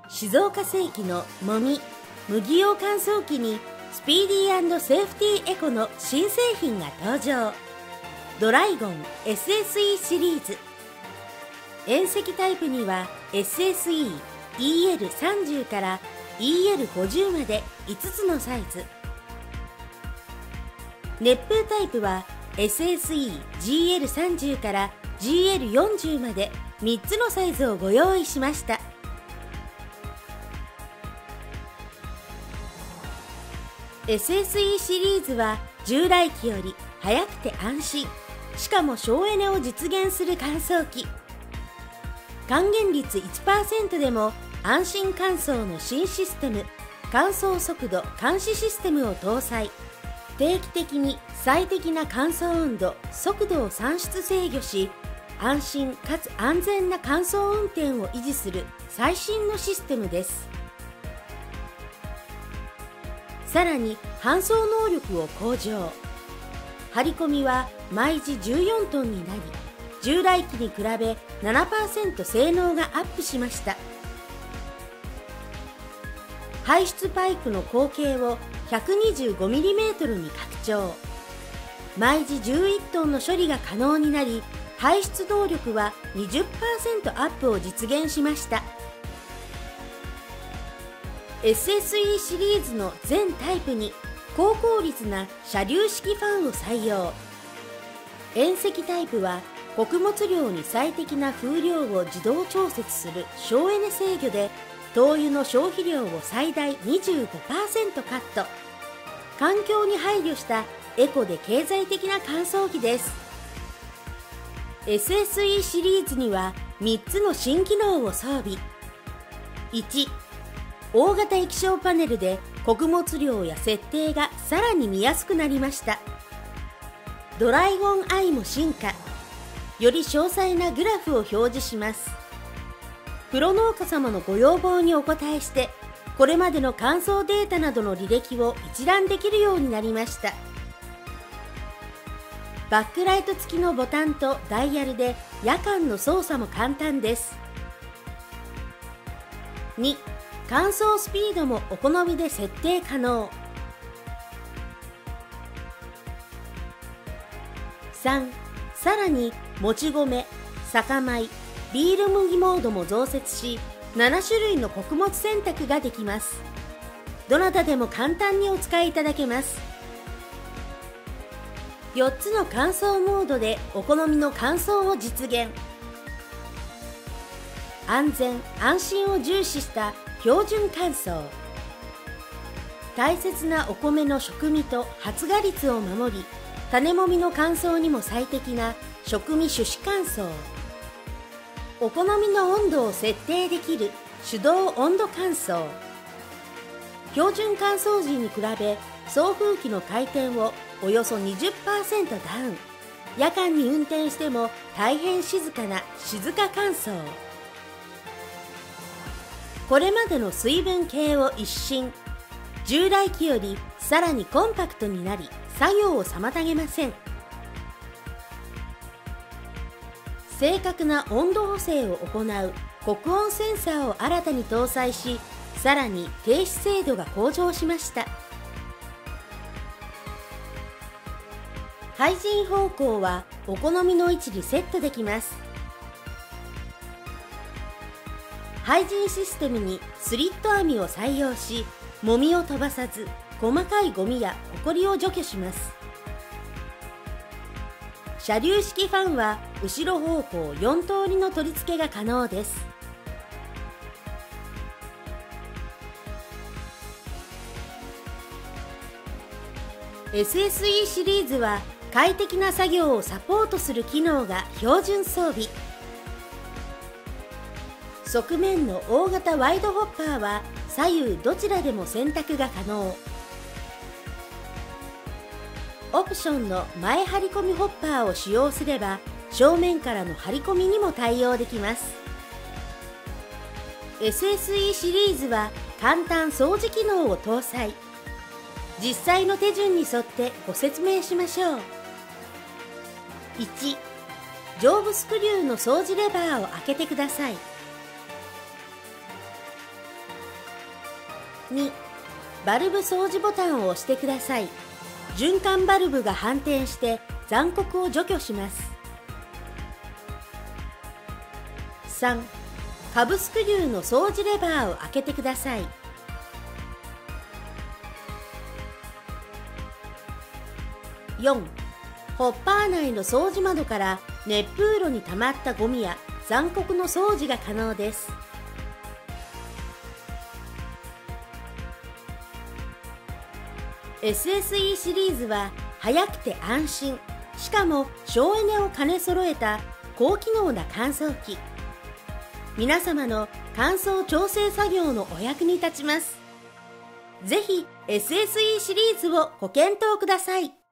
静岡製機のもみ麦用乾燥機にスピーディー&セーフティーエコの新製品が登場。ドライゴン SSE シリーズ。遠赤タイプには SSE、EL30 から EL50 まで5つのサイズ。熱風タイプは SSE、GL30 から GL40 まで3つのサイズをご用意しました。SSE シリーズは従来機より早くて安心、しかも省エネを実現する乾燥機。還元率 1% でも安心乾燥の新システム、乾燥速度監視システムを搭載。定期的に最適な乾燥温度、速度を算出制御し、安心かつ安全な乾燥運転を維持する最新のシステムです。さらに搬送能力を向上。張り込みは毎時14トンになり、従来機に比べ 7% 性能がアップしました。排出パイプの口径を 125mm に拡張。毎時11トンの処理が可能になり、排出動力は 20% アップを実現しました。SSE シリーズの全タイプに高効率な射流式ファンを採用。遠赤タイプは穀物量に最適な風量を自動調節する省エネ制御で、灯油の消費量を最大 25% カット。環境に配慮したエコで経済的な乾燥機です。SSE シリーズには3つの新機能を装備。1、大型液晶パネルで穀物量や設定がさらに見やすくなりました。ドライゴンアイも進化。より詳細なグラフを表示します。プロ農家様のご要望にお応えして、これまでの乾燥データなどの履歴を一覧できるようになりました。バックライト付きのボタンとダイヤルで夜間の操作も簡単です。2、乾燥スピードもお好みで設定可能。3、さらにもち米、酒米、ビール麦モードも増設し、7種類の穀物選択ができます。どなたでも簡単にお使いいただけます。4つの乾燥モードでお好みの乾燥を実現。安全・安心を重視した標準乾燥。大切なお米の食味と発芽率を守り、種もみの乾燥にも最適な食味種子乾燥。お好みの温度を設定できる手動温度乾燥。標準乾燥時に比べ送風機の回転をおよそ 20% ダウン。夜間に運転しても大変静かな静か乾燥。これまでの水分計を一新。従来機よりさらにコンパクトになり、作業を妨げません。正確な温度補正を行う極温センサーを新たに搭載し、さらに停止精度が向上しました。配信方向はお好みの位置にセットできます。配信システムにスリット網を採用し、もみを飛ばさず細かいゴミやホコリを除去します。射流式ファンは後ろ方向4通りの取り付けが可能です。SSE シリーズは快適な作業をサポートする機能が標準装備。側面の大型ワイドホッパーは左右どちらでも選択が可能。オプションの前張り込みホッパーを使用すれば、正面からの張り込みにも対応できます。SSE シリーズは簡単掃除機能を搭載。実際の手順に沿ってご説明しましょう。1、上部スクリューの掃除レバーを開けてください。 2、バルブ掃除ボタンを押してください。循環バルブが反転して残酷を除去します。3、下部スクリューの掃除レバーを開けてください。4、ホッパー内の掃除窓から熱風炉に溜まったゴミや残酷の掃除が可能です。SSE シリーズは速くて安心、しかも省エネを兼ね揃えた高機能な乾燥機。皆様の乾燥調整作業のお役に立ちます。ぜひ SSE シリーズをご検討ください。